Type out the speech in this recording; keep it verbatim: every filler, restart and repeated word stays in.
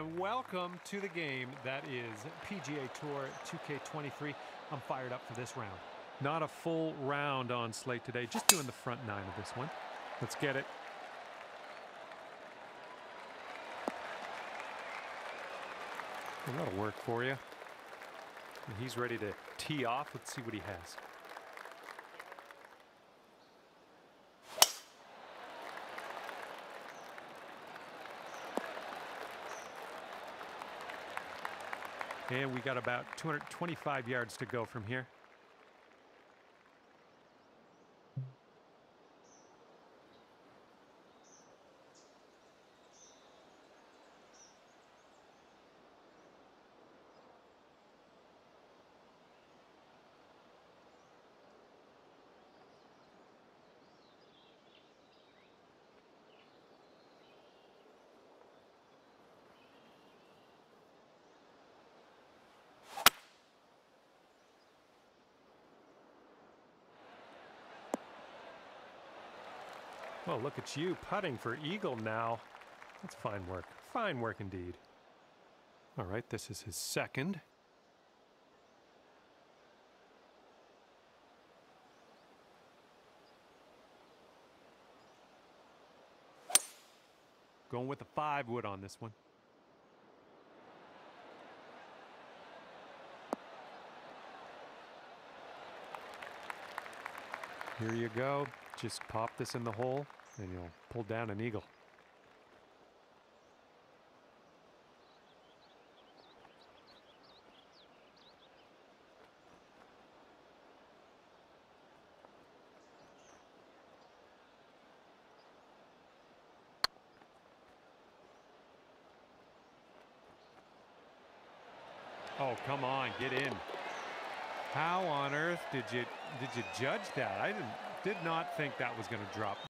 And welcome to the game that is P G A Tour two K twenty-three. I'm fired up for this round. Not a full round on slate today, just doing the front nine of this one. Let's get it. And that'll work for you. And he's ready to tee off. Let's see what he has. And we got about two hundred twenty-five yards to go from here. Well, look at you putting for eagle now. That's fine work. Fine work indeed. All right, this is his second. Going with the five wood on this one. Here you go. Just pop this in the hole and you'll pull down an eagle. Oh, come on, get in. How on earth did you did you judge that? I didn't did not think that was going to drop.